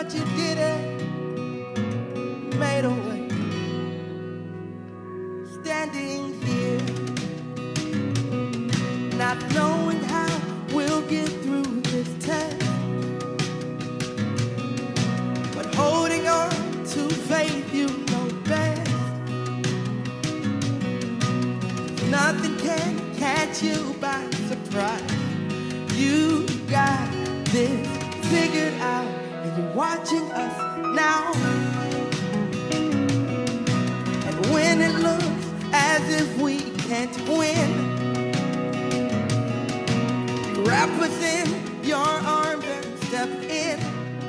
but you did it. Made a way. Standing here, not knowing how we'll get through this test, but holding on to faith, you know best. Nothing can catch you by surprise. You got this figured out, and you're watching us now. And when it looks as if we can't win, wrap us in your arms and step in.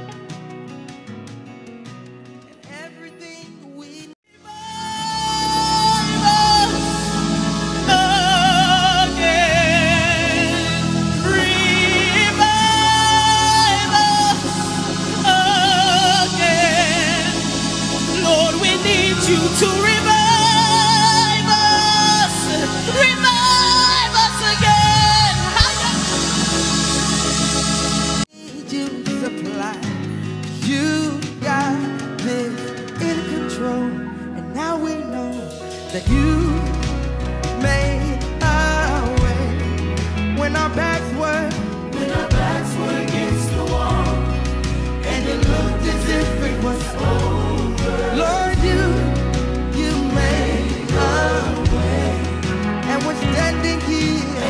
And everything we need. You to revive us again. Need you to supply. You got this in control, and now we know that you made a way when our backs were against the wall, and it looked as if it was over. Lord, you made a way, and we're standing here,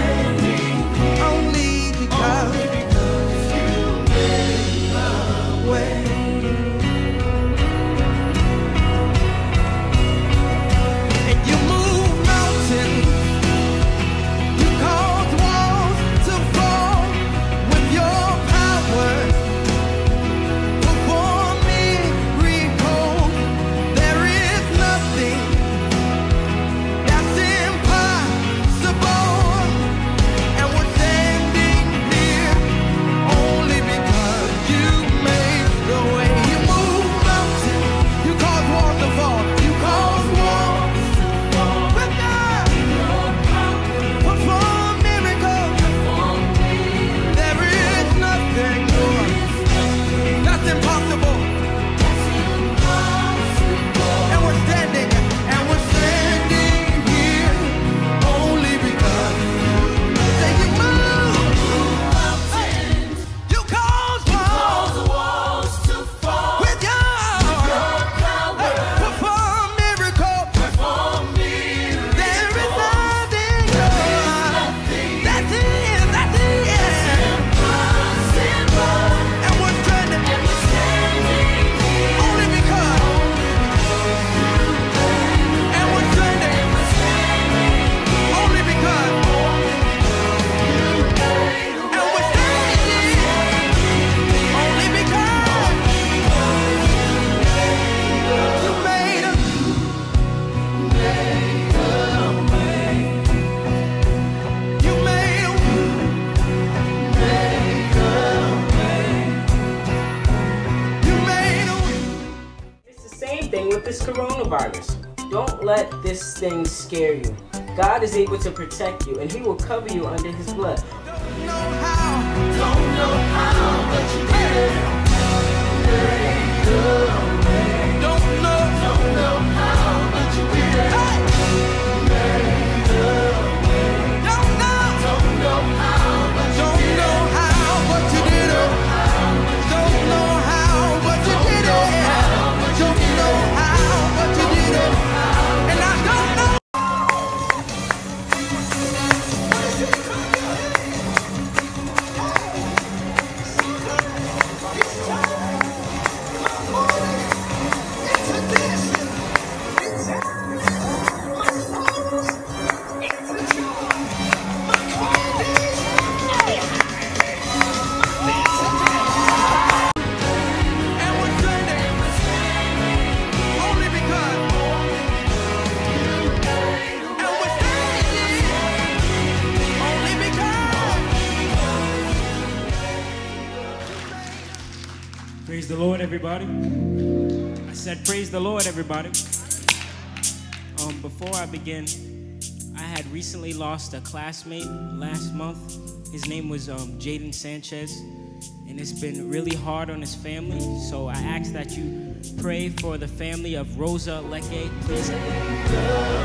only because you made a way. And you move mountains, you cause walls to fall with your power. Perform miracles. There is nothing that's impossible, and we're standing here only because you made the way. You move mountains, you cause walls to fall, you cause walls to fall with God. Perform miracles. There is nothing more that's impossible. And we're standing here only because say you move mountains, you cause walls to fall with your power. Perform miracles. There is nothing that's impossible. And we're standing only because. And we're standing only because. And we're standing only because you made a way. You made a way. You made a way. It's the same thing with this coronavirus. Don't let this thing scare you. God is able to protect you, and He will cover you under His blood. Don't know how, but you did it. Don't know how, but you did it. Hey! Don't know how, but you did it. Don't know how, but you did it. Don't know how, but you did it. And I don't know. And we're standing only because. And we're standing only because. Praise the Lord, everybody. I said, praise the Lord, everybody. Before I begin, I had recently lost a classmate last month. His name was Jaden Sanchez. and it's been really hard on his family. So I ask that you pray for the family of Rosa Leke, please.